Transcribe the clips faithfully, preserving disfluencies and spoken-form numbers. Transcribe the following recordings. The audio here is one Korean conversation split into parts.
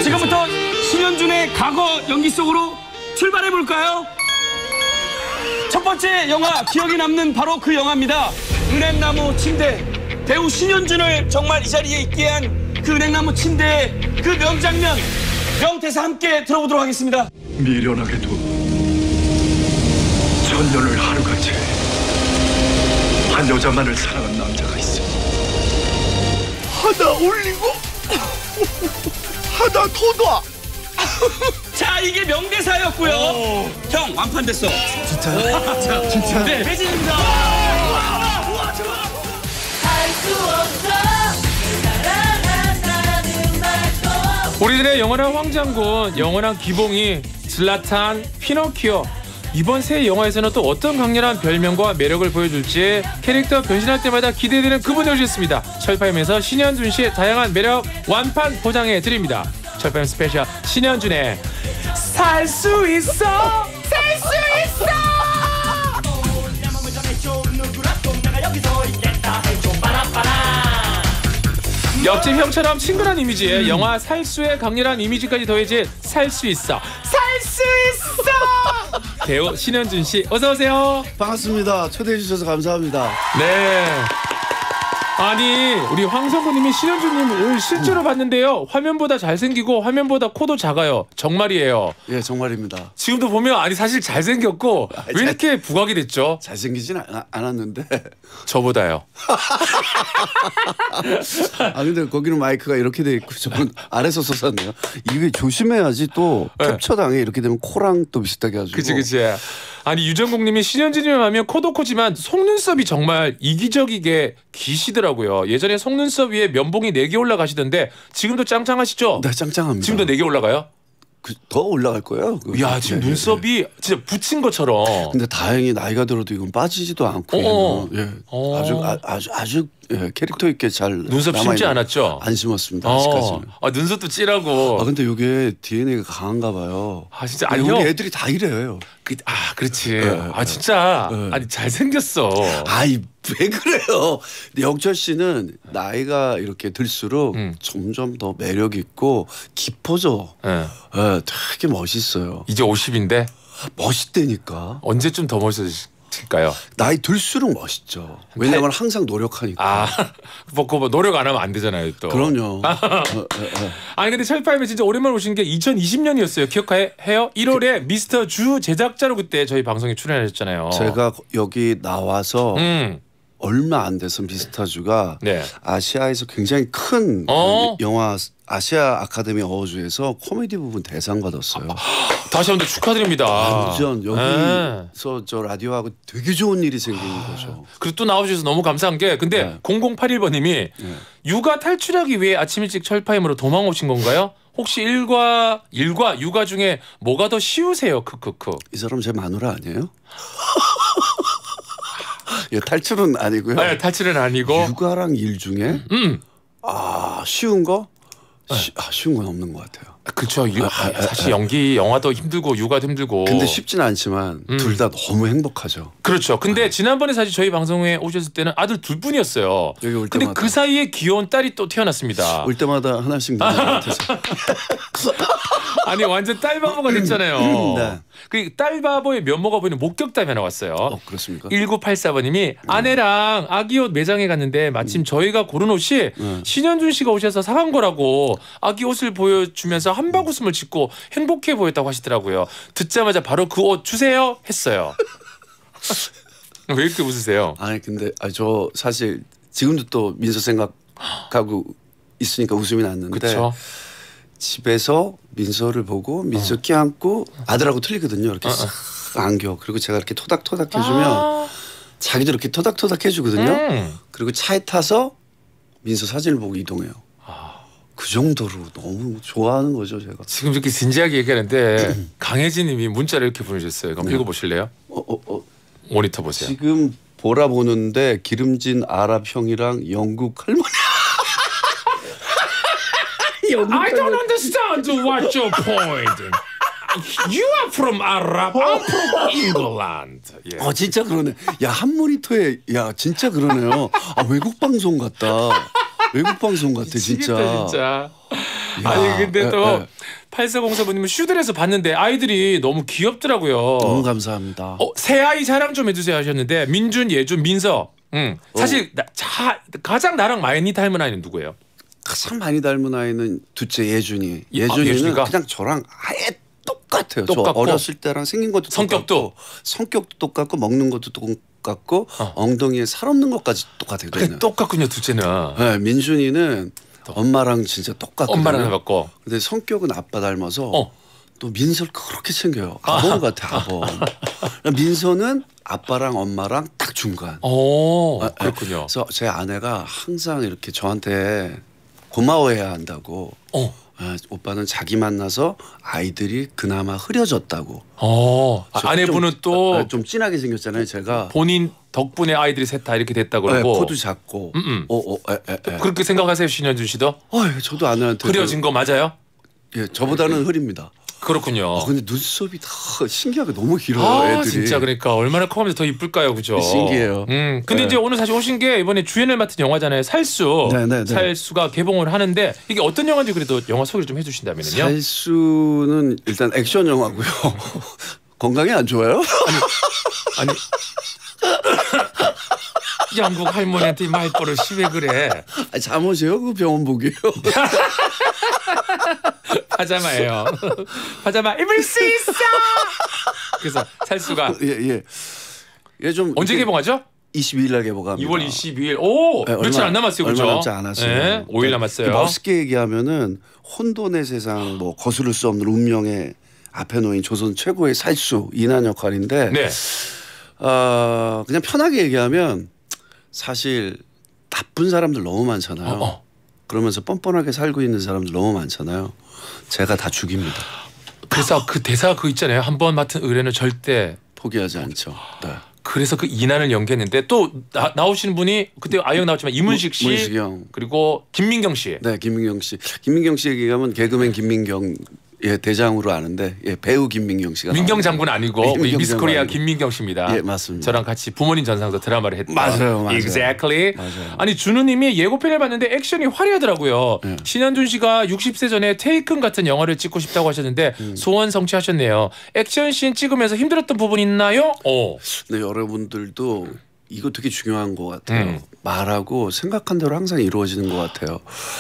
지금부터 신현준의 과거 연기 속으로 출발해볼까요? 첫 번째 영화 기억에 남는 바로 그 영화입니다. 은행나무 침대. 배우 신현준을 정말 이 자리에 있게 한 그 은행나무 침대의 그 명장면, 명대사 함께 들어보도록 하겠습니다. 미련하게도 천년을 하루같이 한 여자만을 사랑한 남자가 있어. 하나 올리고 하나 더 놔. 자, 이게 명대사였고요. 오. 형, 완판됐어. 진짜요? 자, 진짜. 네, 배진입니다. 할수 없어 사랑한다는 말도. 우리들의 영원한 황장군, 영원한 기봉이 질라탄, 피노키오. 이번 새 영화에서는 또 어떤 강렬한 별명과 매력을 보여줄지 캐릭터 변신할 때마다 기대되는 그분이 오셨습니다. 철파임에서 신현준 씨의 다양한 매력 완판 보장해 드립니다. 철파임 스페셜 신현준의 살 수 있어, 살 수 있어. 옆집 형처럼 친근한 이미지에 음. 영화 살수의 강렬한 이미지까지 더해진 살 수 있어, 살 수 있어. 배우 신현준 씨 어서 오세요. 반갑습니다. 초대해 주셔서 감사합니다. 네. 아니 우리 황성구님이 신현준님을 실제로 음. 봤는데요. 화면보다 잘생기고 화면보다 코도 작아요. 정말이에요. 예, 정말입니다. 지금도 보면 아니 사실 잘생겼고 아, 왜 이렇게 부각이 됐죠? 잘생기진 않, 않았는데 저보다요. 아 근데 거기는 마이크가 이렇게 돼 있고 저는 아래서 솟았네요. 이게 조심해야지 또 네. 캡처 당해 이렇게 되면 코랑 또 비슷하게 하시고. 그치 그치. 아니 유정국님이 신현준이면 하면 코도 코지만 속눈썹이 정말 이기적이게 기시더라고요. 예전에 속눈썹 위에 면봉이 네 개 올라가시던데 지금도 짱짱하시죠? 네, 짱짱합니다. 지금도 네 개 올라가요? 그, 더 올라갈 거예요. 야 지금 네, 눈썹이 네. 진짜 붙인 것처럼. 근데 다행히 나이가 들어도 이건 빠지지도 않고 예, 어. 아주 아, 아주 아주 예, 캐릭터 있게 잘 눈썹 심지 않았죠? 안 심었습니다. 어. 아직까지는. 아 눈썹도 찔하고. 아 근데 이게 디엔에이가 강한가 봐요. 아 진짜 아니 우리 애들이 다 이래요. 그, 아 그렇지. 네, 아 진짜 네. 아니 잘생겼어. 아이 왜 그래요? 근데 영철 씨는 나이가 이렇게 들수록 음. 점점 더 매력 있고 깊어져. 네. 예, 되게 멋있어요. 이제 오십인데 멋있다니까. 언제쯤 더 멋있을까요? 나이 들수록 멋있죠. 왜냐면 항상 노력하니까. 아, 뭐, 그거 뭐 노력 안 하면 안 되잖아요, 또. 그럼요. 어, 어, 어. 아니, 근데 철파임에 진짜 오랜만에 오신 게 이천이십 년이었어요. 기억해요? 일월에 그, 미스터 주 제작자로 그때 저희 방송에 출연하셨잖아요. 제가 여기 나와서 음. 얼마 안 돼서 미스터주가 네. 아시아에서 굉장히 큰 어? 영화 아시아 아카데미 어워즈에서 코미디 부분 대상 받았어요. 아, 다시 한번 축하드립니다. 완전 여기서 네. 저 라디오하고 되게 좋은 일이 생기는 거죠. 그리고 또 나와주셔서 너무 감사한 게 근데 네. 공공팔일 번님이 네. 육아 탈출하기 위해 아침 일찍 철파임으로 도망 오신 건가요? 혹시 일과 일과 육아 중에 뭐가 더 쉬우세요? 크크크. 이 사람 제 마누라 아니에요? 예, 탈출은 아니고요. 네, 탈출은 아니고 육아랑 일 중에 음. 아 쉬운 거? 쉬, 아, 쉬운 건 없는 것 같아요. 그렇죠. 아, 아, 사실 연기 영화도 힘들고 육아도 힘들고. 근데 쉽진 않지만 음. 둘 다 너무 행복하죠. 그렇죠. 근데 네. 지난번에 사실 저희 방송에 오셨을 때는 아들 둘 분이었어요. 여기 올 근데 때마다. 그 사이에 귀여운 딸이 또 태어났습니다. 올 때마다 하나씩 나는 것 같아서. 아니 완전 딸바보가 됐잖아요. 네. 그 딸바보의 면모가 보이는 목격담이 하나 왔어요. 어, 그렇습니까? 일구팔사 번님이 아내랑 아기 옷 매장에 갔는데 마침 저희가 고른 옷이 음. 신현준 씨가 오셔서 사간 거라고 아기 옷을 보여주면서 한박 웃음을 짓고 행복해 보였다고 하시더라고요. 듣자마자 바로 그 옷 주세요 했어요. 왜 이렇게 웃으세요? 아니 근데 아, 저 사실 지금도 또 민서 생각하고 있으니까 웃음이 났는데 그쵸? 집에서 민서를 보고 민서 어. 껴안고 아들하고 틀리거든요. 이렇게 싹 안겨. 그리고 제가 이렇게 토닥토닥 해주면 아. 자기도 이렇게 토닥토닥 해주거든요. 음. 그리고 차에 타서 민서 사진을 보고 이동해요. 그 정도로 너무 좋아하는 거죠, 제가. 지금 이렇게 진지하게 얘기하는데 강혜진 님이 문자를 이렇게 보내주셨어요. 그럼 네. 읽어보실래요? 어, 어, 어. 모니터 보세요. 지금 보라 보는데 기름진 아랍 형이랑 영국 할머니. I don't understand what's your point. You are from Arab, I'm from England. 예. 어 진짜 그러네. 야 한 모니터에 야 진짜 그러네요. 아 외국 방송 같다. 외국 방송 같아 진짜. 진짜. 아니 근데 예, 또 예. 팔사공사부님은 슈들에서 봤는데 아이들이 너무 귀엽더라고요. 너무 감사합니다. 어, 새 아이 자랑 좀 해주세요 하셨는데 민준, 예준, 민서. 응. 사실 어. 나, 자, 가장 나랑 많이 닮은 아이는 누구예요? 가장 많이 닮은 아이는 둘째 예준이. 예, 아, 예준이는 예준이가? 그냥 저랑 아예 똑같아요. 똑같고? 저 어렸을 때랑 생긴 것도 성격도? 똑같고, 성격도 똑같고 먹는 것도 똑같고 어. 엉덩이에 살 없는 것까지 똑같아요. 그래, 걔는. 똑같군요 둘째는. 네, 민준이는 엄마랑 진짜 똑같거든요. 엄마랑 닮았고. 근데 성격은 아빠 닮아서 어. 또 민서를 그렇게 챙겨요. 아범 같아 아범. 민서는 아빠랑 엄마랑 딱 중간. 오, 아, 아, 그렇군요. 그래서 제 아내가 항상 이렇게 저한테 고마워해야 한다고. 어. 아, 오빠는 자기 만나서 아이들이 그나마 흐려졌다고. 어. 아, 저 아내분은 좀, 또 아, 좀 진하게 생겼잖아요. 제가. 본인 덕분에 아이들이 셋 다 이렇게 됐다 네, 그러고. 코도 작고. 음, 음. 오, 오, 에, 에, 에. 그렇게 생각하세요 신현준 씨도? 어, 저도 아내한테 흐려진 거 맞아요? 예, 저보다는 흐립니다. 그렇군요. 아, 근데 눈썹이 다 신기하게 너무 길어요. 아 애들이. 진짜 그러니까 얼마나 커가면서 더 이쁠까요, 그죠? 신기해요. 음, 근데 네. 이제 오늘 사실 오신 게 이번에 주연을 맡은 영화잖아요, 살수. 네, 네, 네. 살수가 개봉을 하는데 이게 어떤 영화인지 그래도 영화 소개를 좀 해주신다면요. 살수는 일단 액션 영화고요. 건강이 안 좋아요? 아니 영국 할머니한테 말버릇이 왜 그래? 아, 잠옷이요? 그 병원 복이요. 파자마예요. 파자마 입을 수 있어. 그래서 살수가 예, 예. 예, 좀 언제 이렇게 개봉하죠? 이십이 일 날 개봉합니다. 이월 이십이일. 오, 네, 며칠 얼마- 안 남았어요, 그죠? 얼마 남지 않았어요. 네, 오 일 남았어요. 멋있게 얘기하면은 혼돈의 세상, 뭐 거스를 수 없는 운명의 앞에 놓인 조선 최고의 살수 이난 역할인데, 네. 어, 그냥 편하게 얘기하면 사실 나쁜 사람들 너무 많잖아요. 어, 어. 그러면서 뻔뻔하게 살고 있는 사람들 너무 많잖아요. 제가 다 죽입니다. 그래서 그 대사 그 있잖아요. 한 번 맡은 의뢰는 절대. 포기하지 않죠. 네. 그래서 그 이난을 연기했는데 또 나, 나오시는 분이 그때 아역 나왔지만 이문식 씨, 문식이 형. 그리고 김민경 씨. 네, 김민경 씨. 김민경 씨 얘기하면 개그맨 김민경 예, 대장으로 아는데 예, 배우 김민경 씨가 민경 나옵니다. 장군 아니고 네, 민경 미스코리아 장군 아니고. 김민경 씨입니다. 예, 맞습니다. 저랑 같이 부모님 전상도 드라마를 했던. 맞아요, 맞아요. Exactly. 맞아요. 아니 준우님이 예고편을 봤는데 액션이 화려하더라고요. 네. 신현준 씨가 육십 세 전에 테이큰 같은 영화를 찍고 싶다고 하셨는데 음. 소원 성취하셨네요. 액션씬 찍으면서 힘들었던 부분 있나요? 어. 네, 여러분들도 이거 되게 중요한 것 같아요. 음. 말하고 생각한 대로 항상 이루어지는 것 같아요.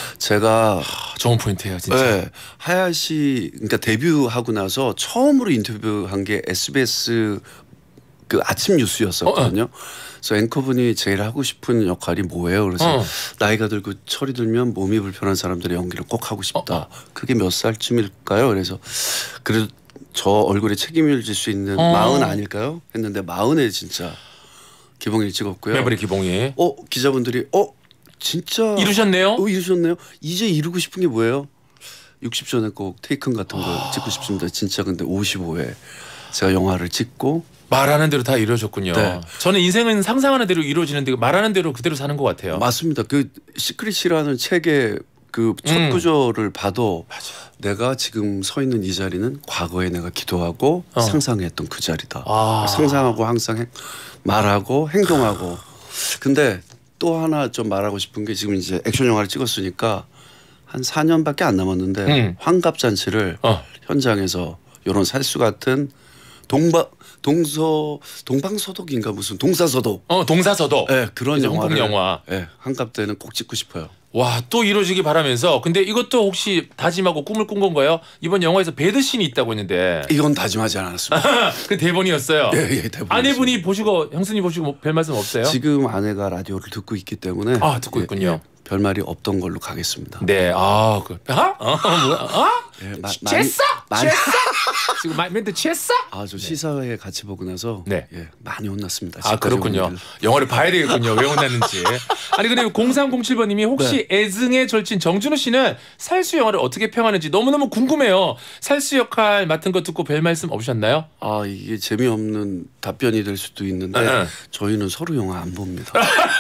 제가 좋은 포인트예요, 진짜. 네, 하야시 그러니까 데뷔하고 나서 처음으로 인터뷰한 게 에스비에스 그 아침 뉴스였었거든요. 그래서 앵커분이 제일 하고 싶은 역할이 뭐예요? 그래서 어. 나이가 들고 철이 들면 몸이 불편한 사람들의 연기를 꼭 하고 싶다. 어, 어. 그게 몇 살쯤일까요? 그래서 그래도 저 얼굴에 책임을 질 수 있는 어. 마흔 아닐까요? 했는데 마흔에 진짜 개봉일 찍었고요. 매버릭 기봉이. 어 기자분들이 어 진짜 이루셨네요? 어 이루셨네요. 이제 이루고 싶은 게 뭐예요? 육십 전에 꼭 테이큰 같은 거 아. 찍고 싶습니다. 진짜 근데 오십오 회 제가 영화를 찍고 말하는 대로 다 이루어졌군요. 네. 저는 인생은 상상하는 대로 이루어지는데 말하는 대로 그대로 사는 것 같아요. 맞습니다. 그 시크릿이라는 책의 그 첫 음. 구절을 봐도 내가 지금 서 있는 이 자리는 과거에 내가 기도하고 어. 상상했던 그 자리다. 아. 상상하고 항상 행- 말하고 행동하고. 근데 또 하나 좀 말하고 싶은 게 지금 이제 액션 영화를 찍었으니까 한 사 년밖에 안 남았는데 음. 환갑잔치를 어. 현장에서 이런 살수 같은 동방 동서 동방서독인가 무슨 동사서독 어, 동사서도. 예, 그런 이제 영화를 홍콩 영화. 예, 환갑 때는 꼭 찍고 싶어요. 와, 또 이루어지기 바라면서. 근데 이것도 혹시 다짐하고 꿈을 꾼 건가요? 이번 영화에서 배드신이 있다고 했는데. 이건 다짐하지 않았습니다. 그 대본이었어요. 예, 예, 대본이었어요. 아내분이 보시고 형수님 보시고 뭐 별 말씀 없어요? 지금 아내가 라디오를 듣고 있기 때문에 아, 듣고 예, 있군요. 예, 별 말이 없던 걸로 가겠습니다. 네, 아, 그, 아, 어, 뭐야, 어? 예, 마- 취했어? 많이- 취했어? 지금 마- 멘트 취했어? 아, 저 시사회 같이 보고 나서 네. 예, 많이 혼났습니다. 아, 집까지 그렇군요. 오는데. 영화를 봐야 되겠군요. 왜 혼났는지. 아니 근데 공삼공칠 번님이 혹시 네. 애증의 절친 정준호 씨는 살수 영화를 어떻게 평하는지 너무너무 궁금해요. 살수 역할 맡은 거 듣고 별 말씀 없으셨나요? 아, 이게 재미없는 답변이 될 수도 있는데 응. 저희는 서로 영화 안 봅니다.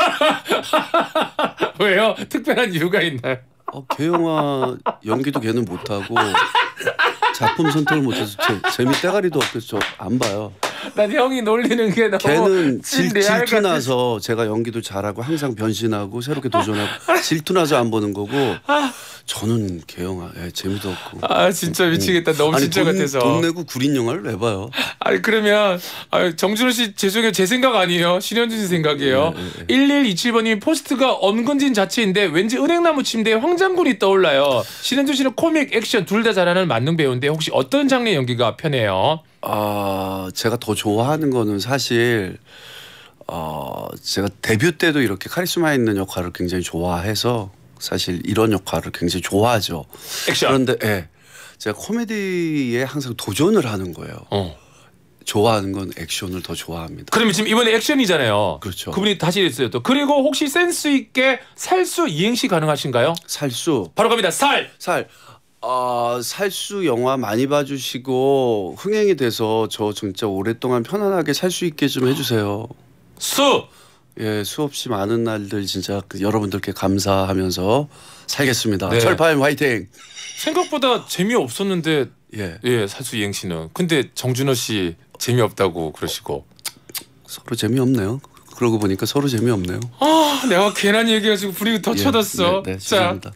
왜요? 특별한 이유가 있나요? 어, 걔 영화 연기도 걔는 못하고 작품 선택을 못해서 제, 재미 때가리도 없어서 저 안 봐요. 난 형이 놀리는 게 너무 걔는 질, 레알 질투 같아. 나서 제가 연기도 잘하고 항상 변신하고 새롭게 도전하고 질투 나서 안 보는 거고 저는 걔 영화 예, 재미도 없고. 아 진짜 미치겠다. 너무 아니, 진짜 돈, 같아서. 돈 내고 구린 영화를 왜 봐요? 아니 그러면 아니, 정준호 씨 죄송해요. 제 생각 아니에요. 신현준 씨 생각이에요. 네, 네, 네. 일일이칠 번님이 포스트가 엄근진 자체인데 왠지 은행나무 침대에 황장군이 떠올라요. 신현준 씨는 코믹, 액션 둘 다 잘하는 만능 배우인데 혹시 어떤 장르의 연기가 편해요? 아 제가 더 좋아하는 거는 사실 어 제가 데뷔 때도 이렇게 카리스마 있는 역할을 굉장히 좋아해서 사실 이런 역할을 굉장히 좋아하죠. 액션. 그런데 예, 제가 코미디에 항상 도전을 하는 거예요. 어. 좋아하는 건 액션을 더 좋아합니다. 그러면 지금 이번에 액션이잖아요. 그렇죠. 그분이 다시 했어요 또. 그리고 혹시 센스 있게 살수 이행시 가능하신가요? 살수 바로 갑니다. 살. 살. 아, 살수 영화 많이 봐주시고 흥행이 돼서 저 진짜 오랫동안 편안하게 살 수 있게 좀 해주세요. 수. 예, 수없이 많은 날들 진짜 그 여러분들께 감사하면서 살겠습니다. 네. 철파임 화이팅. 생각보다 재미없었는데 예, 예, 살수 이행시는. 근데 정준호 씨 재미없다고 그러시고. 서로 재미없네요. 그러고 보니까 서로 재미없네요. 아, 내가 괜한 얘기해가지고 분위기 더 예, 쳐졌어. 네, 네, 자, 죄송합니다.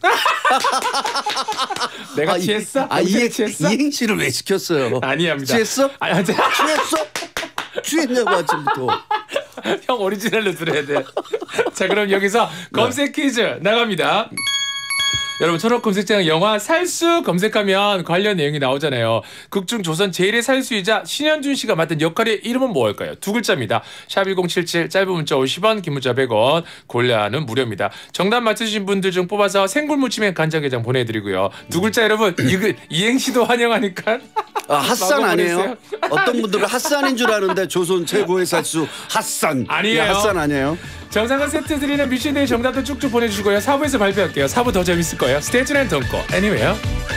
내가 아, 이- 취했어? 아, 이행, 취했어? 이행시를 왜 시켰어요? 아니합니다. 취했어? 아니, 아니, 취했어? 취했냐고 아침부터. 형 오리지널로 들어야 돼. 자, 그럼 여기서 검색 퀴즈 나갑니다. 여러분 초록 검색창 영화 살수 검색하면 관련 내용이 나오잖아요. 극중 조선 제일의 살수이자 신현준 씨가 맡은 역할의 이름은 무엇일까요? 두 글자입니다. 샵 일공칠칠 짧은 문자 오십 원 긴 문자 백 원 골라는 무료입니다. 정답 맞추신 분들 중 뽑아서 생굴무침에 간장게장 보내드리고요. 두 글자 여러분 이거 이행시도 환영하니까 아, 핫산 마구 아니에요? 보내세요. 어떤 분들은 핫산인 줄 아는데 조선 최고의 살수 핫산. 아니에요. 예, 핫산 아니에요? 정상은 세트 드리는 미션데이 정답도 쭉쭉 보내주시고요. 사 부에서 발표할게요. 사 부 더 재밌을 거예요. Stay tuned and don't go anywhere.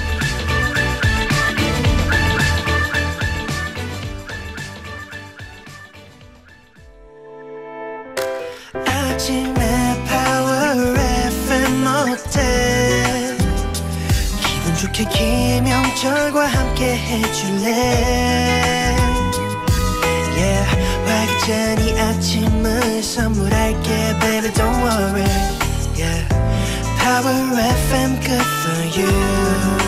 아침에 파워 에프엠 어때 기분 좋게 김영철과 함께 해줄래 Yeah 활기찬 이 아침을 선물할게 baby don't worry Yeah Power 에프엠 good for you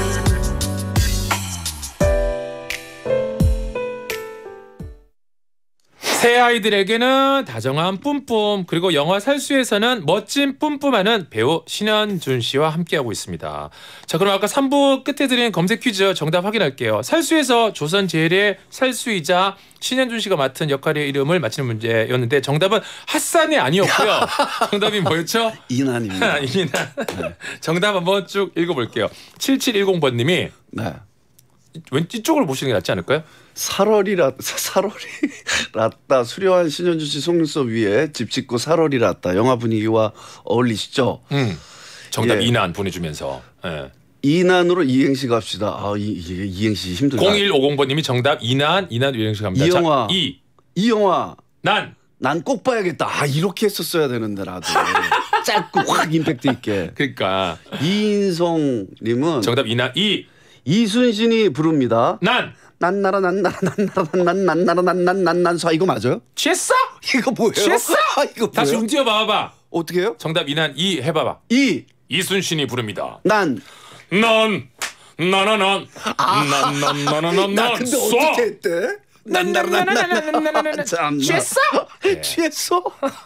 새 아이들에게는 다정한 뿜뿜 그리고 영화 살수에서는 멋진 뿜뿜하는 배우 신현준 씨와 함께하고 있습니다. 자 그럼 아까 삼 부 끝에 드린 검색 퀴즈 정답 확인할게요. 살수에서 조선 제일의 살수이자 신현준 씨가 맡은 역할의 이름을 맞히는 문제였는데 정답은 핫산이 아니었고요. 정답이 뭐였죠? 이난입니다. 이난. 정답 한번 쭉 읽어볼게요. 칠칠일공 번님이 네. 왼쪽 쪽을 보시는 게 낫지 않을까요? 살얼이라 살얼이랐다 수려한 신현주 씨 속눈썹 위에 집 짓고 살얼이랐다 영화 분위기와 어울리시죠? 음. 정답 예. 이난 보내주면서. 예. 이난으로 이행시 갑시다. 아, 이, 이 이행시 힘들다. 공일오공 번님이 정답 이난 이난 이행시 갑니다. 이 영화. 자, 이. 이 영화 난. 난 꼭 봐야겠다. 아 이렇게 했었어야 되는데 나도 짧고 확 임팩트 있게. 그러니까 이인성님은 정답 이난 이. 이순신이 부릅니다. 난. 난나라 난나라 난나라 난나라 난나라 난난사 이거 맞아요? 취했어? 이거 뭐예요? 취했어? 아, 이거 다시 뭐예요? 움직여 봐봐. 어떻게 해요? 정답 이난 이 해봐봐. 이 이순신이 부릅니다. 난. 난. 나나난. 난난나나나난. 나 근데 어떻게 했대? 난나라난나라 참나. 취했어? 취했어?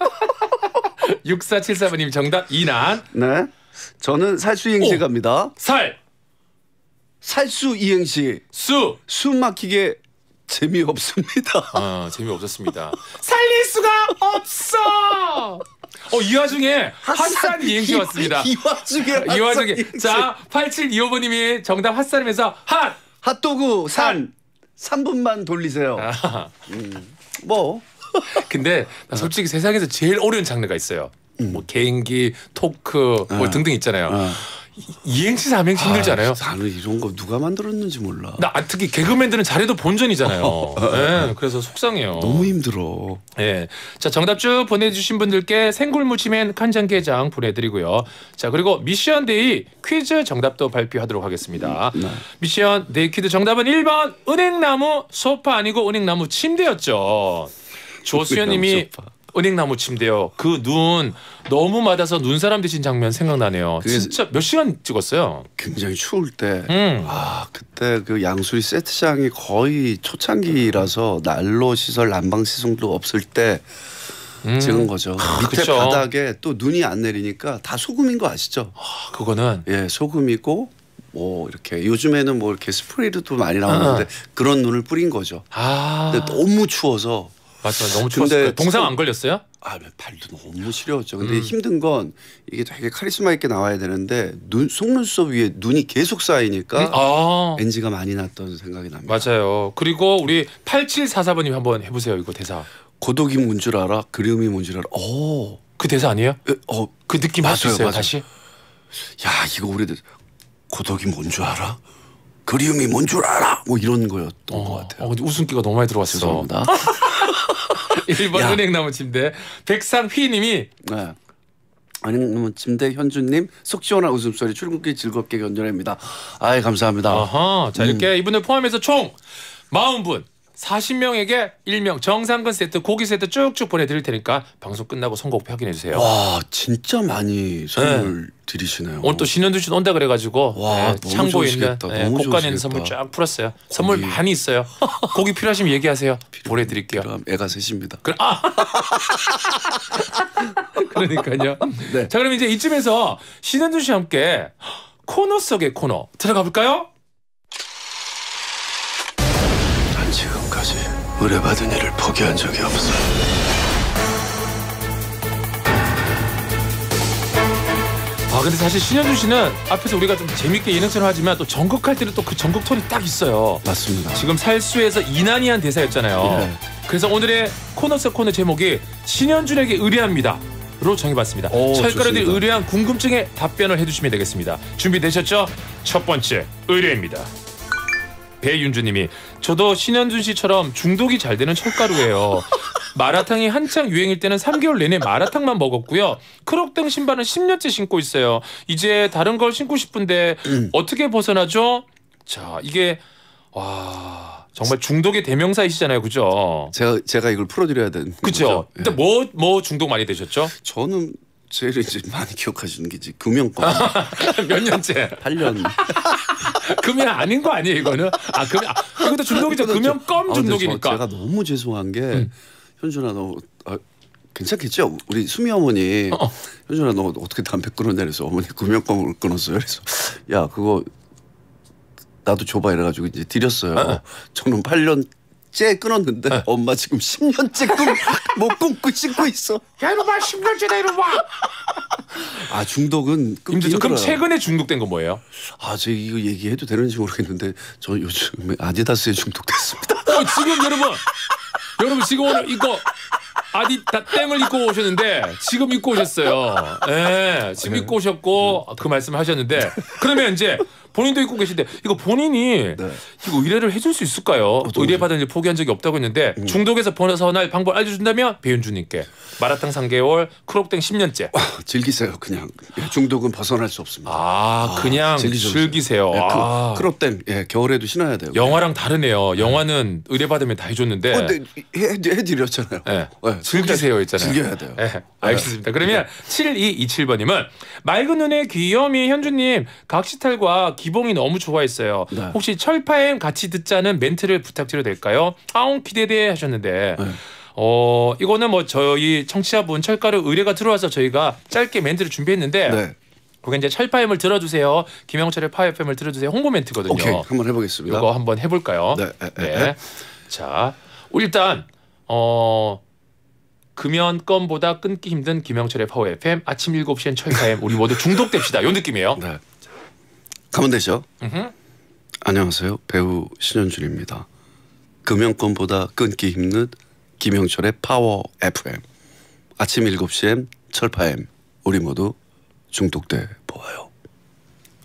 육사칠사 번님 정답 이난. 네. 저는 살수 이행시 오. 갑니다. 살. 살수 이행시. 수. 숨 막히게 재미없습니다. 아 재미없었습니다. 살릴 수가 없어. 어, 이 와중에 핫산 이행시 왔습니다. 이 와중에 이 와중에 이행시. 자 팔칠이오 번님이 정답 핫산이면서 핫. 핫도그 산 삼 분만 돌리세요. 아, 뭐 근데 나 솔직히 세상에서 제일 어려운 장르가 있어요. 뭐 개인기, 토크 뭐 어. 등등 있잖아요. 어. 이행시 삼행시 힘들잖아요. 아, 나는 이런 거 누가 만들었는지 몰라. 나 아, 특히 개그맨들은 잘해도 본전이잖아요. 네, 그래서 속상해요. 너무 힘들어. 예. 자, 정답 쭉 보내주신 분들께 생굴무침엔 간장게장 보내드리고요. 자, 그리고 미션데이 퀴즈 정답도 발표하도록 하겠습니다. 네. 미션데이 퀴즈 정답은 일 번 은행나무 소파 아니고 은행나무 침대였죠. 조수연님이 은행나무 소파. 은행나무 침대요. 그 눈 너무 맞아서 눈사람 되신 장면 생각나네요. 그게 진짜 몇 시간 찍었어요? 굉장히 추울 때, 음. 아 그때 그 양수리 세트장이 거의 초창기라서 난로 시설, 난방 시설도 없을 때 음. 찍은 거죠. 밑에 그쵸. 바닥에 또 눈이 안 내리니까 다 소금인 거 아시죠? 아, 그거는 예, 소금이고 뭐 이렇게 요즘에는 뭐 이렇게 스프레이도 많이 나오는데 어. 그런 눈을 뿌린 거죠. 아 근데 너무 추워서 맞아 너무 근데 추웠어요. 동상 지금- 안 걸렸어요? 아 발도 너무 시려웠죠. 근데 음. 힘든 건 이게 되게 카리스마 있게 나와야 되는데 눈 속눈썹 위에 눈이 계속 쌓이니까 아 엔지가 많이 났던 생각이 납니다. 맞아요. 그리고 우리 팔칠사사번님 한번 해보세요. 이거 대사. 고독이 뭔 줄 알아? 그리움이 뭔 줄 알아? 오, 그 대사 아니에요? 에, 어, 그 느낌 할 수 맞아요, 있어요. 맞아요. 다시. 야 이거 오래됐. 고독이 뭔 줄 알아? 그리움이 뭔 줄 알아? 뭐 이런 거였던 것 같아요. 어, 근데 웃음기가 너무 많이 들어왔어. 죄송합니다. 일 번 야. 은행나무 침대. 백상휘님이 네. 아니 뭐 침대 현주님 속 시원한 웃음소리 출근길 즐겁게 견뎌냅니다. 아이 감사합니다. 아하. 자 음. 이렇게 이분을 포함해서 총 사십 분 사십 명에게 일명 정상근 세트 고기 세트 쭉쭉 보내드릴 테니까 방송 끝나고 선곡표 확인해 주세요. 와 진짜 많이 선물 드리시네요. 오늘 또 신현두 씨 온다 그래가지고 와, 네, 너무 창고에 있는 좋으시겠다. 네, 너무 고가에 있는 좋으시겠다. 선물 쫙 풀었어요. 선물 고기. 많이 있어요. 고기 필요하시면 얘기하세요. 보내드릴게요. 그럼 애가 셋입니다. 그러니까요. 네. 자 그럼 이제 이쯤에서 신현두 씨와 함께 코너 속의 코너 들어가 볼까요? 난 지금까지 의뢰받은 일을 포기한 적이 없어. 아 근데 사실 신현주 씨는 앞에서 우리가 좀 재밌게 예능처럼 하지만 또 전극할 때는 또 그 전극 톤이 딱 있어요. 맞습니다. 지금 살수에서 이난이한 대사였잖아요. 네. 그래서 오늘의 코너 속 코너 제목이 신현준에게 의뢰합니다. 로 정해봤습니다. 오, 철가루들이 좋습니다. 의뢰한 궁금증에 답변을 해주시면 되겠습니다. 준비되셨죠? 첫 번째 의뢰입니다. 배윤주님이 저도 신현준 씨처럼 중독이 잘 되는 철가루예요. 마라탕이 한창 유행일 때는 삼 개월 내내 마라탕만 먹었고요. 크록등 신발은 십 년째 신고 있어요. 이제 다른 걸 신고 싶은데 음. 어떻게 벗어나죠? 자 이게 와 정말 중독의 대명사이시잖아요, 그죠? 제가 제가 이걸 풀어드려야 되는 그죠? 거죠? 근데 예. 뭐 뭐 중독 많이 되셨죠? 저는 제일 이제 많이 기억하시는 게 이제 금연권 몇 년째? 팔 년. 금연 아닌 거 아니에요, 이거는? 아 금연 아, 이것도 중독이죠. 금연 껌 아, 근데 중독이니까. 음. 저, 제가 너무 죄송한 게 현준아 너 아, 괜찮겠죠? 우리 수미 어머니 어. 현준아 너 어떻게 담배 끊었냐 그래서 어머니 금연껌을 끊었어요. 그래서 야 그거 나도 줘봐 이래가지고 이제 드렸어요. 어. 저는 팔 년째 끊었는데 어. 엄마 지금 십 년째 끊, 못 끊고 씻고 있어. 야 이놈아 십 년째다 이놈아. 아 중독은 끊기 힘들죠. 그럼 힘들어요. 최근에 중독된 건 뭐예요? 아, 저 이거 얘기해도 되는지 모르겠는데 저 요즘에 아디다스에 중독됐습니다. 어, 지금 여러분 여러분 지금 오늘 이거 아디 다 땡을 입고 오셨는데 지금 입고 오셨어요. 예, 지금 네. 입고 오셨고 그 말씀을 하셨는데 그러면 이제 본인도 입고 계신데 이거 본인이 네. 이거 의뢰를 해줄 수 있을까요? 의뢰 받은 일 포기한 적이 없다고 했는데 음. 중독에서 벗어날 방법 알려준다면 배윤주님께 마라탕 삼 개월 크롭땡 십 년째. 즐기세요, 그냥. 예, 중독은 벗어날 수 없습니다. 아, 그냥 즐기죠, 즐기세요. 예, 아. 그, 크롭댐, 예, 겨울에도 신어야 돼요. 영화랑 다르네요. 영화는 의뢰 받으면 다 해줬는데. 어, 근데 해, 해드렸잖아요. 네. 예, 즐기세요 있잖아요. 즐겨야 돼요. 네, 알겠습니다. 그러면 칠이이칠번님은 맑은 눈의 귀염이 현주님 각시탈과 기봉이 너무 좋아했어요. 네. 혹시 철파엠 같이 듣자는 멘트를 부탁드려도 될까요? 아웅 기대돼 하셨는데 네. 어 이거는 뭐 저희 청취자분 철가루 의뢰가 들어와서 저희가 짧게 멘트를 준비했는데 네. 그게 이제 철파엠을 들어주세요. 김영철의 파에프엠을 들어주세요. 홍보 멘트거든요. 오케이, 한번 해보겠습니다. 이거 한번 해볼까요? 네, 에, 에, 네. 에. 자, 일단 어 금연껌보다 끊기 힘든 김영철의 파워 에프엠 아침 일곱 시엔 철파엠 우리 모두 중독됩시다. 요 느낌이에요. 네. 가면 되죠? 음흠. 안녕하세요. 배우 신현준입니다. 금연권보다 끊기 힘든 김영철의 파워 에프엠. 아침 일곱 시엔 철파엠. 우리 모두 중독돼 보아요.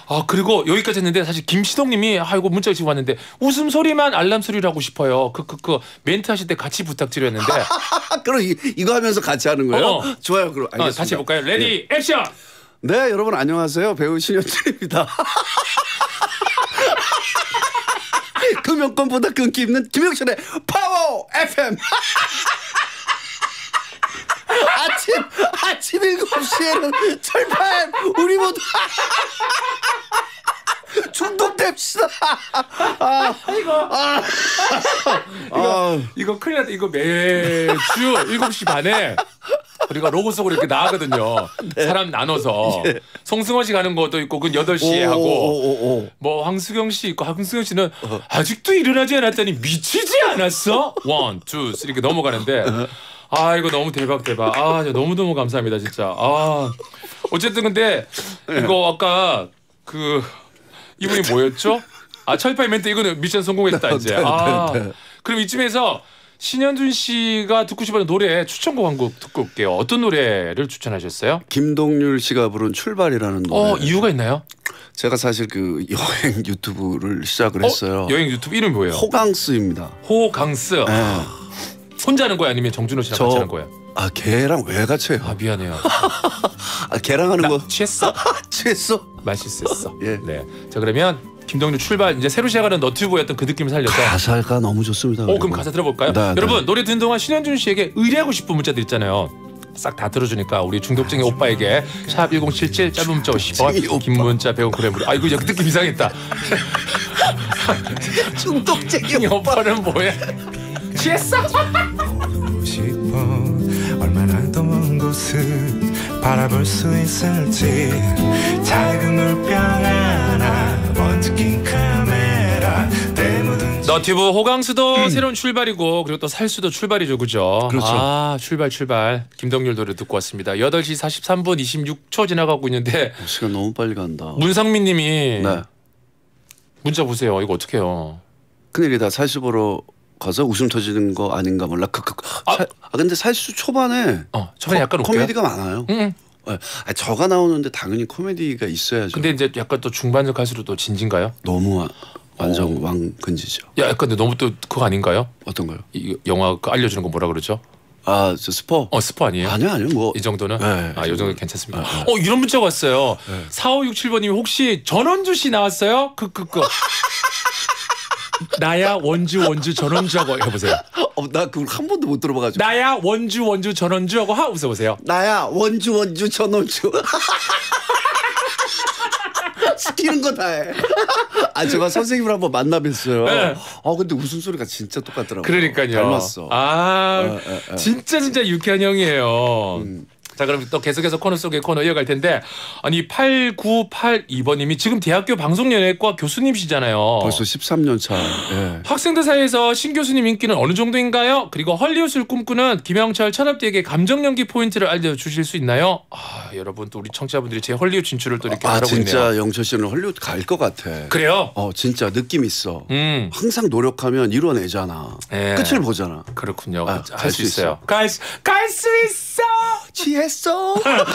아 그리고 여기까지 했는데 사실 김시동님이 아 이거 문자 지금 왔는데 웃음소리만 알람 소리를 하고 싶어요. 그 그 그 멘트 하실 때 같이 부탁드렸는데. 그럼 이, 이거 하면서 같이 하는 거예요? 어. 좋아요. 그럼 알겠습니다. 어, 다시 해볼까요? 레디 액션. 네, 여러분 안녕하세요. 배우 신현준입니다. 금연권보다 끊기 있는 김영철의 파워 에프엠. 아침 아침 일곱 시에는 철파엠 우리 모두 중독됩시다. 아, 이거 아, 이거 이거 큰일 났다. 이거 매주 일곱 시 반에 우리가 로고 속으로 이렇게 나가거든요. 네. 사람 나눠서 예. 송승헌 씨 가는 것도 있고 그 여덟 시에 오, 하고 오, 오, 오. 뭐 황수경 씨 있고 황수경 씨는 어. 아직도 일어나지 않았다니 미치지 않았어? 원, 투, 쓰리 이렇게 넘어가는데 아 이거 너무 대박 대박. 아 너무 너무 감사합니다 진짜. 아 어쨌든 근데 이거 아까 그 이분이 뭐였죠? 아 철파이 멘트 이거는 미션 성공했다 이제. 아 그럼 이쯤에서 신현준 씨가 듣고 싶은 노래 추천곡 한 곡 듣고 올게요. 어떤 노래를 추천하셨어요? 김동률 씨가 부른 출발이라는 노래. 어 이유가 있나요? 제가 사실 그 여행 유튜브를 시작을 했어요. 어? 여행 유튜브 이름이 뭐예요? 호강스입니다. 호강스. 네. 혼자 하는 거야 아니면 정준호 씨랑 저, 같이 하는 거야? 아 걔랑 왜 같이 해요? 아 미안해요. 아 걔랑 하는 나 거 취했어? 취했어? 맛있었어. 예. 네. 자 그러면 김동률 출발 이제 새로 시작하는 너튜브였던 그 느낌을 살려서. 가사가 너무 좋습니다. 어 그리고. 그럼 가사 들어볼까요? 네, 여러분 네. 노래 듣는 동안 신현준 씨에게 의뢰하고 싶은 문자들 있잖아요. 싹 다 들어주니까 우리 중독쟁이 오빠에게 샵 일공칠칠 짧은 문자 오십 원 긴 문자 백 원 그래 무료. 아이고 여기 느낌 이상했다. 중독쟁이 오빠는 뭐야? 취했어? 싶어 얼마나 더 먼 곳을 바라볼 수 있을지 작은 물병 하나 먼지 낀 카메라 때묻은 너튜브 호강수도 새로운 출발이고 그리고 또 살수도 출발이죠 그죠? 그렇죠. 아 출발 출발 김동률 노래 듣고 왔습니다. 여덟 시 사십삼 분 이십육 초 지나가고 있는데 시간 너무 빨리 간다. 문상민 님이 네. 문자 보세요. 이거 어떡해요. 큰일이다. 살수 보러 가서 웃음 터지는 거 아닌가 몰라. 크크. 아, 아 근데 살수 초반에 어 초반에 약간 코, 웃겨요? 코미디가 많아요. 응. 네. 아, 저가 나오는데 당연히 코미디가 있어야죠. 근데 이제 약간 또 중반적 갈수록 또 진진가요? 너무 와, 완전 어. 왕근지죠. 야 약간 근데 너무 또 그거 아닌가요? 어떤 거요? 이 영화 그 알려주는 거 뭐라 그러죠? 아, 저 스포? 어 스포 아니에요? 아니요, 아니요. 뭐 이 정도는? 네, 아, 이 정도 괜찮습니다. 네, 네. 어, 이런 문자가 왔어요. 네. 사오육칠 번님이 혹시 전원주 씨 나왔어요? 크크크. 나야 원주 원주 전원주하고 해보세요. 어, 나 그걸 한 번도 못 들어봐가지고. 나야 원주 원주 전원주하고 하 웃어보세요. 나야 원주 원주 전원주. 시키는 거 다 해. 아 제가 선생님을 한번 만나뵀어요. 네. 아 근데 웃음소리가 진짜 똑같더라고요. 그러니까요. 닮았어. 아 에, 에, 에. 진짜 진짜 유쾌한 형이에요. 음. 자 그럼 또 계속해서 코너 속의 코너 이어갈 텐데 아니 팔구팔이 번님이 지금 대학교 방송연예과 교수님이시잖아요. 벌써 십삼 년 차. 예. 학생들 사이에서 신 교수님 인기는 어느 정도인가요? 그리고 헐리우드를 꿈꾸는 김영철 천합디에게 감정 연기 포인트를 알려주실 수 있나요? 아 여러분 또 우리 청취자분들이 제 헐리우드 진출을 또 이렇게 아 바라고 진짜 있네요. 영철 씨는 헐리우드 갈 것 같아. 그래요? 어 진짜 느낌 있어. 음 항상 노력하면 이뤄내잖아. 예. 끝을 보잖아. 그렇군요. 아, 할 수 있어요. 갈 수 있어. 취했어.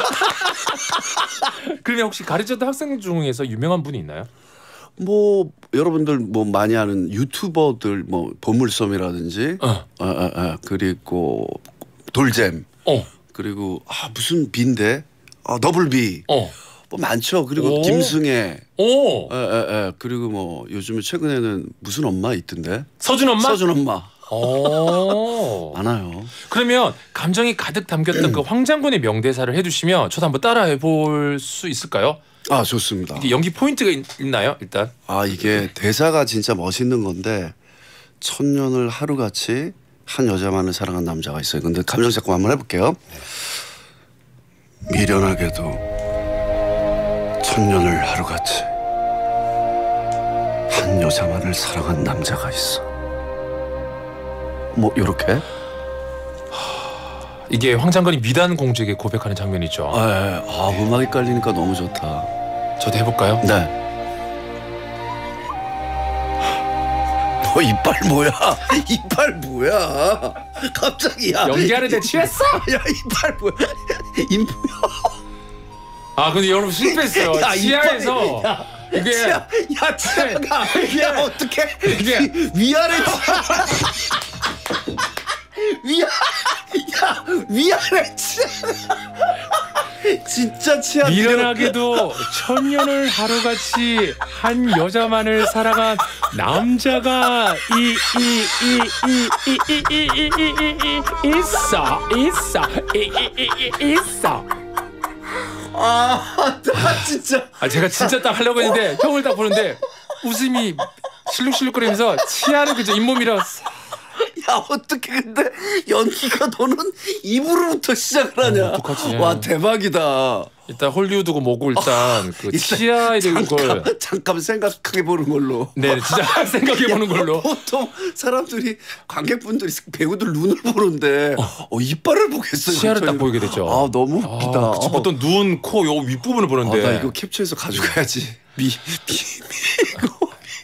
그러면 혹시 가르쳤던 학생 중에서 유명한 분이 있나요? 뭐 여러분들 뭐 많이 아는 유튜버들 뭐 보물섬이라든지 어. 아, 아, 아, 그리고 돌잼 어. 그리고 아 무슨 비인데 아, 더블 비 어. 뭐 많죠. 그리고 오. 김승혜 오. 에, 에, 에. 그리고 뭐 요즘에 최근에는 무슨 엄마 있던데 서준 엄마? 서준 엄마 오. 많아요. 그러면 감정이 가득 담겼던 그 황장군의 명대사를 해주시면 저도 한번 따라해 볼 수 있을까요? 아 좋습니다. 이게 연기 포인트가 있, 있나요? 일단 아 이게 대사가 진짜 멋있는 건데 천년을 하루같이 한 여자만을 사랑한 남자가 있어요. 근데 감정 잡고 한번 해볼게요. 미련하게도 천년을 하루같이 한 여자만을 사랑한 남자가 있어. 뭐 요렇게. 이게 황장군이 미단 공주에게 고백하는 장면이죠. 아, 예. 아 음악이 깔리니까 너무 좋다. 저도 해볼까요? 네. 너 이빨 뭐야? 이빨 뭐야? 갑자기 야. 연기하는데 취했어? 야 이빨 뭐야? 이 뭐야? 아 근데 여러분 실패했어요. 야, 지하에서 이빨이- 야. 이게 치아, 야 치아가 이게 어떻게 이게 위아래 위아 야 위아래 치아 진짜 치아 미련하게도 천년을 하루같이 한 여자만을 사랑한 남자가 이 이 이 이 이 이 이 이 이 있어 있어 이 이 이 있어. 아, 나 진짜 아 제가 진짜 딱 하려고 했는데 형을 딱 보는데 웃음이 실룩실룩거리면서 치아를 그저 잇몸이라. 야 어떻게 근데 연기가 너는 입으로부터 시작을 하냐? 어, 어떡하지? 와 대박이다. 일단 헐리우드고 뭐고 일단 그 일단 치아에 대한 걸 잠깐, 잠깐 생각해 보는 걸로. 네 진짜 생각해 보는 걸로. 보통 사람들이 관객분들이 배우들 눈을 보는데 어, 이빨을 보겠어요. 치아를 딱 그랬더니. 보이게 됐죠. 아 너무 웃기다. 아, 그치, 보통 눈, 코, 요 윗부분을 보는데. 아, 나 이거 cap처해서 가져가야지. 미, 미, 미, 이거.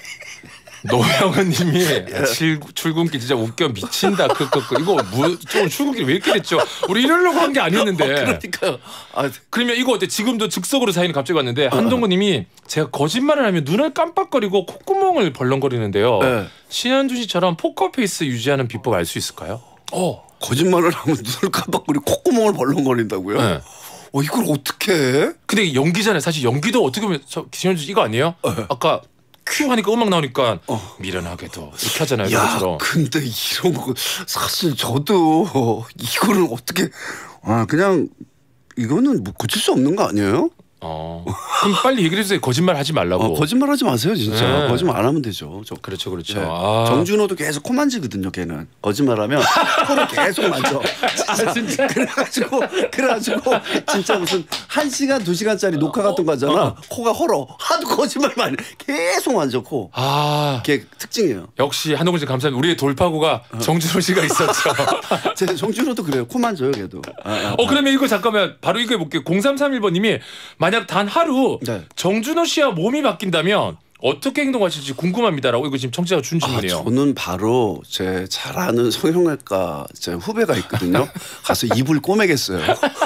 노영은님이 출근길 진짜 웃겨 미친다. 그, 그, 그 이거 뭐, 좀 출근길 왜 이렇게 됐죠? 우리 이러려고 한 게 아니었는데. 그러니까. 아, 그러면 이거 어때? 지금도 즉석으로 사연이 갑자기 왔는데 한동구님이 제가 거짓말을 하면 눈을 깜빡거리고 콧구멍을 벌렁거리는데요. 네. 신현주 씨처럼 포커페이스 유지하는 비법 알 수 있을까요? 어. 거짓말을 하면 눈을 깜빡거리고 콧구멍을 벌렁거린다고요? 네. 어 이걸 어떻게 해? 근데 연기잖아요. 사실 연기도 어떻게 보면 저 신현주 씨 이거 아니에요? 네. 아까 큐 하니까 음악 나오니까 어. 미련하게도 이렇게 하잖아요. 야, 그것처럼. 근데 이런 거 사실 저도 이거를 어떻게 아 그냥 이거는 뭐 고칠 수 없는 거 아니에요? 어. 그럼 빨리 얘기를 해주세요. 거짓말 하지 말라고. 어, 거짓말하지 마세요 진짜. 네. 거짓말 안 하면 되죠. 저, 그렇죠, 그렇죠. 네. 아. 정준호도 계속 코 만지거든요. 걔는 거짓말하면 코를 계속 만져. 아, 진짜. 그래가지고 그래가지고 진짜 무슨 한 시간 두 시간짜리 녹화 같은 거 하잖아. 어. 코가 헐어. 하도 거짓말만 해. 계속 만져 코. 아. 그게 특징이에요. 역시 한동훈 씨 감사합니다. 우리의 돌파구가 정준호 씨가 있었죠. 제 정준호도 그래요. 코 만져요, 걔도. 아, 아, 어 그러면 이거 잠깐만 바로 이거 해볼게요. 공삼삼일 번님이 만약 단 하루 네. 정준호 씨와 몸이 바뀐다면 어떻게 행동하실지 궁금합니다라고 이거 지금 청취자가 준 아, 질문이에요. 저는 바로 제 잘 아는 성형외과 제 후배가 있거든요. 가서 입을 꼬매겠어요.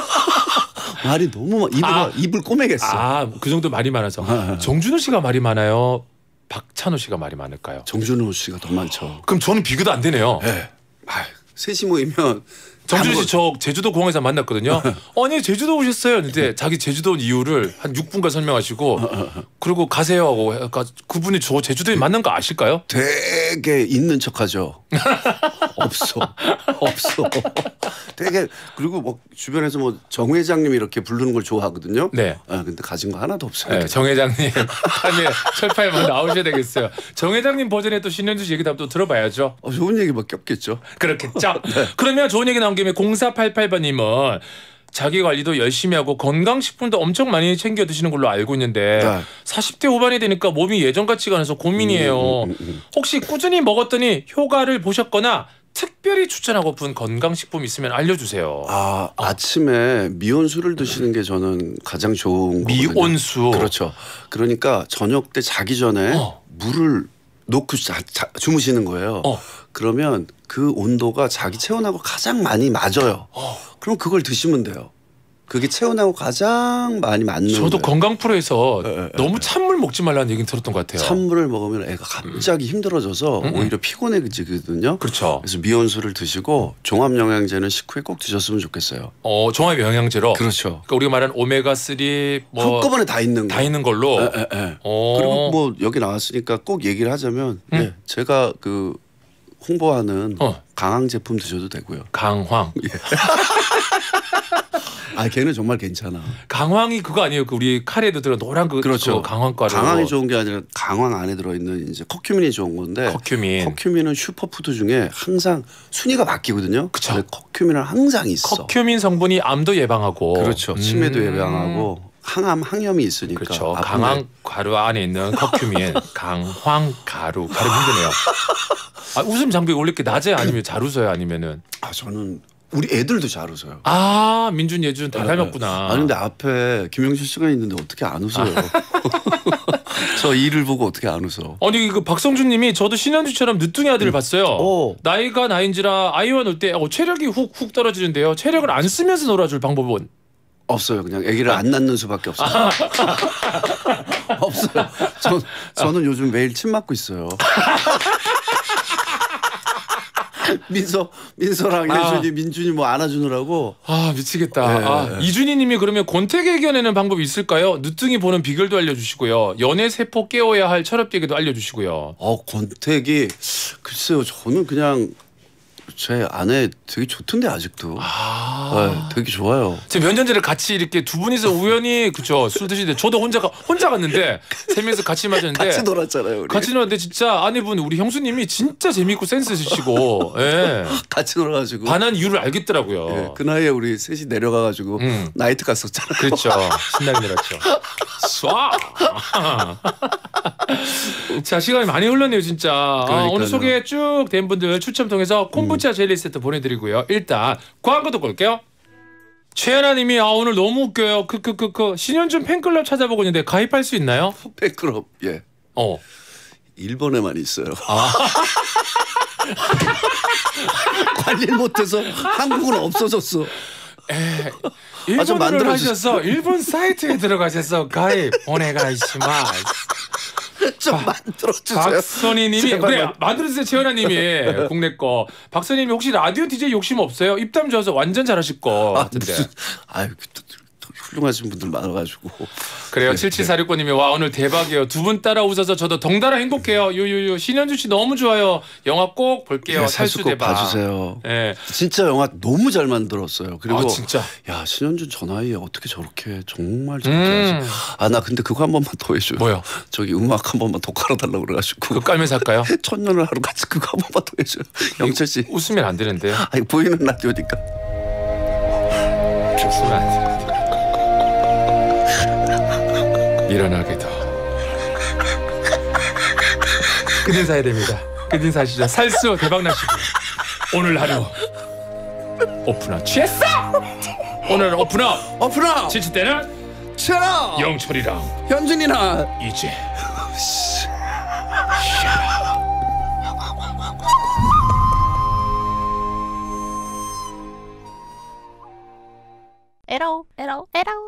말이 너무 많- 입을 아. 입을 꼬매겠어. 아 그 정도 말이 많아서 정준호 씨가 말이 많아요. 박찬호 씨가 말이 많을까요? 정준호 씨가 더 많죠. 그럼 저는 비교도 안 되네요. 네. 아, 셋이 모이면 정준호 씨 다 저 제주도 공항에서 만났거든요. 아니 제주도 오셨어요. 근데 자기 제주도 온 이유를 한 육 분간 설명하시고 그리고 가세요 하고 약간 그분이 저 제주도에 만난 거 아실까요? 되게 있는 척하죠. 없어, 없어. 되게 그리고 뭐 주변에서 뭐 정 회장님이 이렇게 부르는 걸 좋아하거든요. 네. 아 근데 가진 거 하나도 없어요. 네, 정 회장님 다음에 철파에 만 나오셔야 되겠어요. 정 회장님 버전의 또 신현주 씨 얘기 또 들어봐야죠. 어, 좋은 얘기밖에 없겠죠. 그렇겠죠. 그러면 좋은 얘기 나온 김에 공사팔팔 번님은 자기 관리도 열심히 하고 건강식품도 엄청 많이 챙겨 드시는 걸로 알고 있는데 네. 사십 대 후반이 되니까 몸이 예전 같지가 않아서 고민이에요. 음, 음, 음, 음. 혹시 꾸준히 먹었더니 효과를 보셨거나 특별히 추천하고픈 건강식품 있으면 알려주세요. 아 아침에 미온수를 드시는 게 저는 가장 좋은 거거든요. 미온수. 그렇죠. 그러니까 저녁 때 자기 전에 어. 물을 놓고 자, 자, 주무시는 거예요. 어. 그러면 그 온도가 자기 체온하고 가장 많이 맞아요. 어. 그럼 그걸 드시면 돼요. 그게 체온하고 가장 많이 맞는 저도 거예요. 건강 프로에서 에, 에, 너무 찬물 먹지 말라는 얘기는 들었던 것 같아요. 찬물을 먹으면 애가 갑자기 힘들어져서 음, 음. 오히려 피곤해지거든요. 그렇죠. 그래서 미온수를 드시고 종합영양제는 식후에 꼭 드셨으면 좋겠어요. 어, 종합 영양제로. 그렇죠. 그러니까 우리가 말하는 오메가 쓰리 뭐 한꺼번에 다 있는 거. 다 있는 걸로. 에, 에, 에. 어. 그리고 뭐 여기 나왔으니까 꼭 얘기를 하자면 음? 네, 제가 그 홍보하는 어. 강황 제품 드셔도 되고요. 강황. 아 걔는 정말 괜찮아. 강황이 그거 아니에요? 그 우리 카레에도 들어 노란 그, 그렇죠. 그 강황가루. 강황이 좋은 게 아니라 강황 안에 들어있는 이제 커큐민이 좋은 건데. 커큐민. 커큐민은 슈퍼푸드 중에 항상 순위가 바뀌거든요. 그쵸. 근데 커큐민은 항상 있어. 커큐민 성분이 암도 예방하고. 그렇죠. 치매도 음. 예방하고 항암 항염이 있으니까. 그렇죠. 아픈데. 강황 가루 안에 있는 커큐민, 강황 가루. 발음 힘드네요. 아, 웃음 장벽이 원래 이렇게 낮아요? 아니면 잘 웃어요? 아니면은? 아 저는 우리 애들도 잘 웃어요. 아, 민준, 예준 다 닮았구나. 아니 근데 앞에 김영실 씨가 있는데 어떻게 안 웃어요? 저 일을 보고 어떻게 안 웃어? 아니 그 박성준님이 저도 신현주처럼 늦둥이 아들을 봤어요. 오. 나이가 나인지라 아이와 놀 때 어, 체력이 훅훅 떨어지는데요. 체력을 안 쓰면서 놀아줄 방법은 없어요. 그냥 아기를 안 낳는 수밖에 없어요. 없어요. 저, 저는 요즘 매일 침 맞고 있어요. 민서, 민서랑 예준이, 민준이 뭐 안아주느라고. 아 미치겠다. 네. 아, 이준희님이 그러면 권태기 이겨내는 방법이 있을까요? 늦둥이 보는 비결도 알려주시고요. 연애 세포 깨워야 할 철업 얘기도 알려주시고요. 어, 권태기. 글쎄요, 저는 그냥 제 아내 되게 좋던데 아직도. 아, 네, 되게 좋아요. 제가 몇 년 전에 같이 이렇게 두 분이서 우연히 그쵸 술 드시는데 저도 혼자 가, 혼자 갔는데 세 명이서 같이 마셨는데 같이 놀았잖아요, 우리. 같이 놀았는데 진짜 아내분 우리 형수님이 진짜 재밌고 센스 있으시고 예. 같이 놀아가지고. 반한 이유를 알겠더라고요. 예, 그 나이에 우리 셋이 내려가가지고 음. 나이트 갔었잖아요. 그렇죠. 신나게 놀았죠. 쏴. 자 시간이 많이 흘렀네요 진짜. 아, 그러니까요. 오늘 소개 쭉 된 분들 추첨 통해서 콤부차 젤리 세트 보내드리고요. 일단 광고 듣고 올게요. 최연아님이 아 오늘 너무 웃겨요. 크크크크 신현준 팬클럽 찾아보고 있는데 가입할 수 있나요? 팬클럽, 예. 어. 일본에만 있어요. 관리를 못해서 한국은 없어졌어. 일본어를 아, 좀 만들어주세요. 하셔서 일본 사이트에 들어가셔서 가입 오네가이시마스. 좀 만들어주세요. 박선희님이 제발 그래 만- 만들어주세요 최연아님이 국내 거. 박선희님이 혹시 라디오 디제이 욕심 없어요? 입담 좋아서 완전 잘하실 거 아, 같은데. 무슨, 아유, 또, 또 훌륭하신 분들 많아가지고. 그래요. 네, 칠칠사육번님이 와 오늘 대박이에요. 두 분 따라 웃어서 저도 덩달아 행복해요. 유유유 신현주 씨 너무 좋아요. 영화 꼭 볼게요. 네, 살수 살수 꼭 대박. 봐주세요. 예. 진짜 영화 너무 잘 만들었어요. 그리고 아, 진짜? 야 신현준 저 나이에 어떻게 저렇게 정말 저렇게 음. 하지? 아 나 근데 그거 한 번만 더 해줘요. 뭐요? 저기 음악 한 번만 더 깔아달라고 그래가지고 그거 깔면서 할까요? 천년을 하루 같이 그거 한 번만 더 해줘요. 영철 씨. 웃으면 안 되는데요. 아니 보이는 라디오니까. 웃으면 안 되는데. 밀어나게도 끝인사해야 됩니다. 끝인사하시죠. 살수 대박나시고 오늘 하루 오픈업 취했어. 오늘 오픈업 어프나 칠칠 때는 채라 영철이랑 현준이나 이제 에러 에러 에러